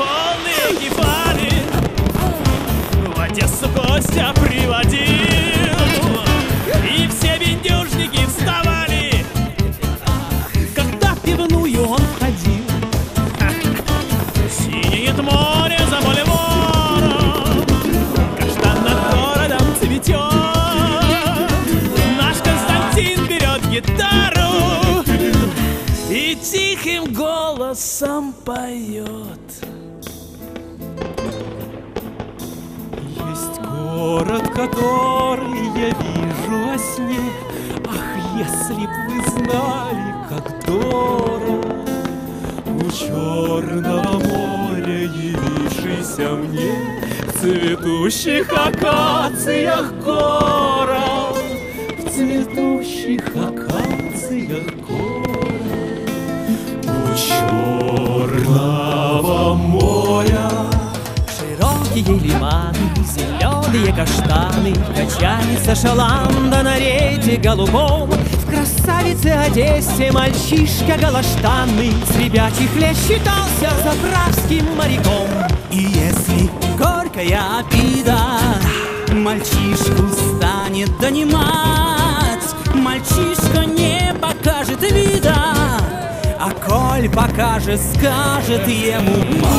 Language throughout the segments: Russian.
полные кефали в Одессу Костя приводил, и все бендюжники вставали, когда в пивную он входил. Синеет море за Боливаром, каштан над городом цветет. Наш Константин берет гитару и тихим голосом поет. Есть город, который я вижу во сне. Ах, если б вы знали, как дорог у Черного моря явившийся мне в цветущих акациях город, в цветущих акациях город у Черного моря. Широкие лиманы, зеленые каштаны, качается шаланда на рейде голубом. В красавице Одессе мальчишка галаштанный с ребячих лет считался заправским моряком. И если горькая обида мальчишку станет донимать, мальчишка не покажет вида, а коль покажет, скажет ему: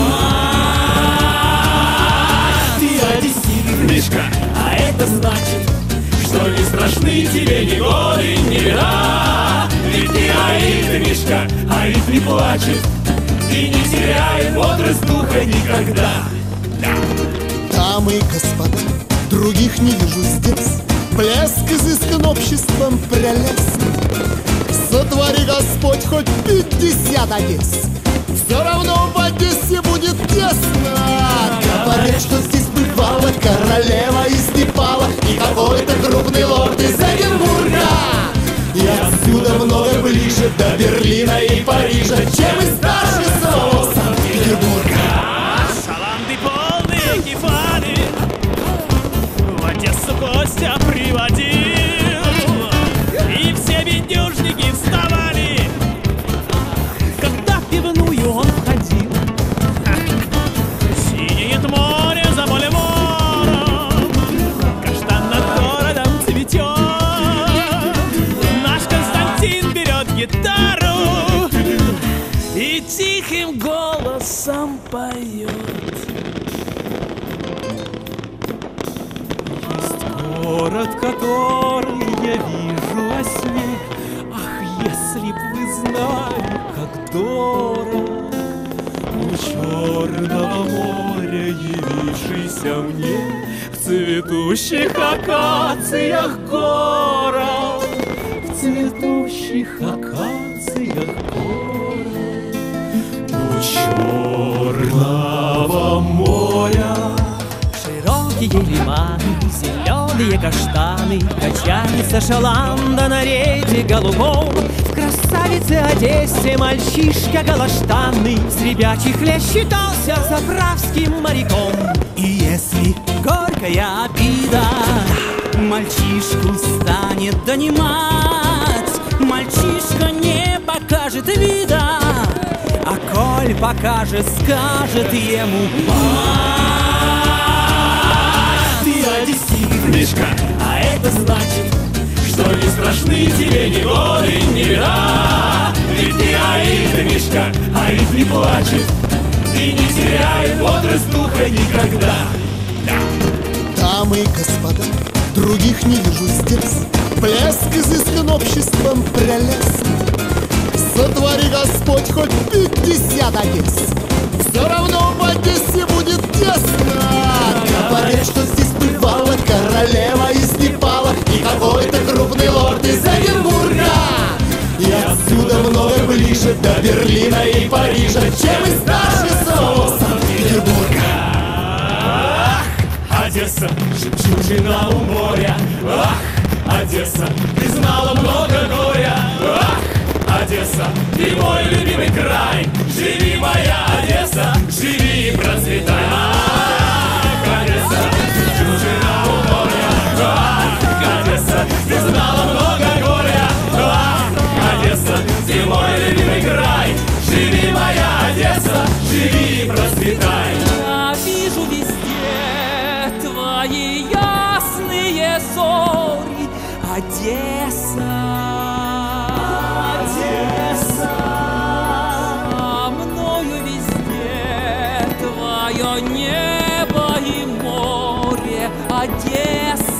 Ты одессит, Мишка, а это значит, что не страшны тебе ни годы, ни беда. Ведь ты Аид, Мишка, Аид не плачет и не теряет бодрость духа никогда. Дамы и господа, других не вижу здесь. Блеск изыскан обществом прелестным. Сотвори Господь хоть 50 Одесс, все равно в Одессе будет тесно. Говорят, что здесь бывала королева из Непала и какой-то крупный лорд из Эдинбурга. И отсюда много ближе до Берлина и Парижа, чем из старшего Санкт-Петербурга. Шаланды полные кефали в Одессу Костя приводил, и все бендюжники вставали, когда в пивную он входил. Синеет море за Боливаром, каштан над городом цветет. Наш Константин берет гитару и тихим голосом поет. Город, который я вижу во сне. Ах, если б вы знали, как дорог у Черного моря явившийся мне в цветущих акациях город, в цветущих акациях город у Черного моря. Широкие лиманы, зеленые каштаны, качается шаланда на рейде голубом. В красавице Одессе мальчишка галаштанный с ребячих лет считался заправским моряком. и если горькая обида мальчишку станет донимать, мальчишка не покажет вида, а коль покажет, скажет ему: Ты одессит, Мишка, а это значит, что не страшны тебе ни годы, ни беда. Ведь ты Аид, Мишка, Аид не плачет и не теряет бодрость духа никогда. Дамы и господа, других не вижу здесь. Блеск изыскан обществом прелестным. Сотвори Господь хоть 50 Одесс, все равно в Одессе будет тесно. Говорят, что здесь бывала королева из Непала и какой-то крупный лорд из Эдинбурга. И отсюда много ближе до Берлина и Парижа, чем из старшего Санкт-Петербурга. Одесса, жемчужина у моря. Ах, Одесса, ты знала много горя. Ах, Одесса, ты мой любимый край. Живи, моя Одесса, живи и процветай. Ах, Одесса, жемчужина у моря. Ах, Одесса, ты знала много горя. Ах, Одесса, ты мой любимый край. Живи, моя Одесса, живи и процветай. расцветай. Я вижу везде твои ясные зори, Одесса. А мною везде твое небо и море, Одесса.